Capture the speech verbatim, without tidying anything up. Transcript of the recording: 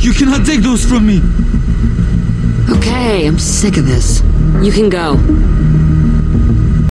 You cannot take those from me! Okay, I'm sick of this. You can go.